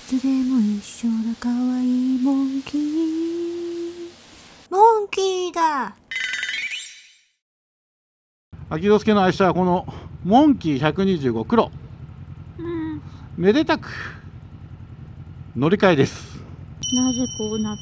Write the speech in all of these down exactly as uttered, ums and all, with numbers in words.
つでも一緒だかわいいモンキー。モンキーだ。 秋之助の愛車はこのモンキーひゃくにじゅうご黒、 うん、 めでたく乗り換えです。 なぜこうなった？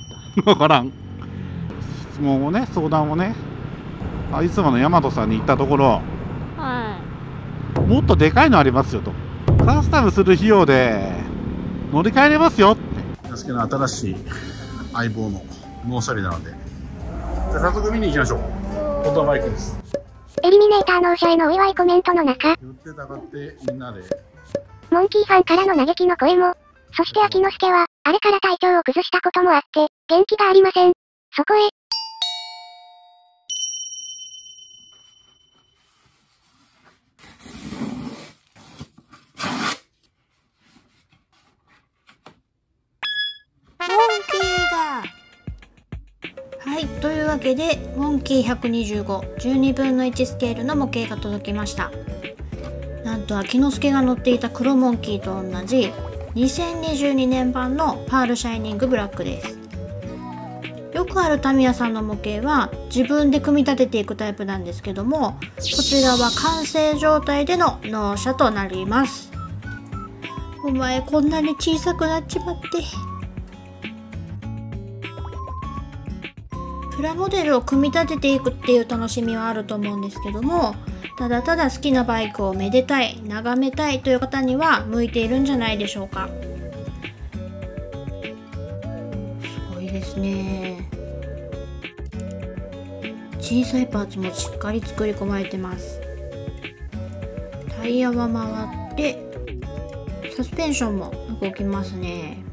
わからん。質問をね、相談をね、あいつもの大和さんに行ったところ、 はもっとでかいのありますよと、カスタムする費用で乗り換えれますよって。秋之助の新しい相棒の納車日なので、じゃあ早速見に行きましょう。オートバイクです。 エリミネーター納車へのお祝いコメントの中、 寄ってたかってみんなでモンキーファンからの嘆きの声も。そして秋之助は、あれから体調を崩したこともあって、元気がありません。そこへ。 モンキーだ。はい、というわけでモンキーひゃくにじゅうご、じゅうにぶんのいちスケールの模型が届きました。なんと秋之助が乗っていた黒モンキーと同じにせんにじゅうにねん版のパールシャイニングブラックです。よくあるタミヤさんの模型は自分で組み立てていくタイプなんですけども、こちらは完成状態での納車となります。お前こんなに小さくなっちまって。プラモデルを組み立てていくっていう楽しみはあると思うんですけども、ただただ好きなバイクをめでたい、眺めたいという方には向いているんじゃないでしょうか。すごいですね。小さいパーツもしっかり作り込まれてます。タイヤは回ってサスペンションも動きますね。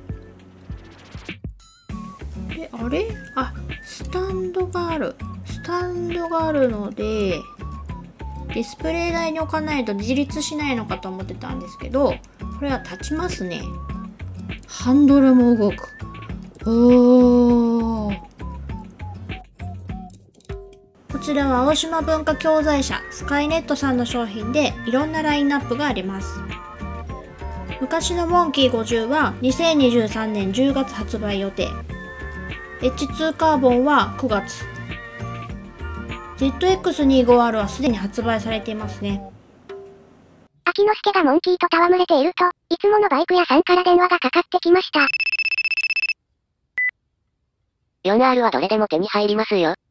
で、あれ？あ、スタンドがある。スタンドがあるので、ディスプレイ台に置かないと自立しないのかと思ってたんですけど、これは立ちますね。ハンドルも動く。おー。こちらは青島文化教材社スカイネットさんの商品でいろんなラインナップがあります。昔のモンキーごじゅうはにせんにじゅうさんねんじゅうがつ発売予定。エイチツー カーボンはくがつ。ゼットエックスにじゅうごアール はすでに発売されていますね。 秋之助がモンキーと戯れていると、いつものバイク屋さんから電話がかかってきました。 よんアール はどれでも手に入りますよ。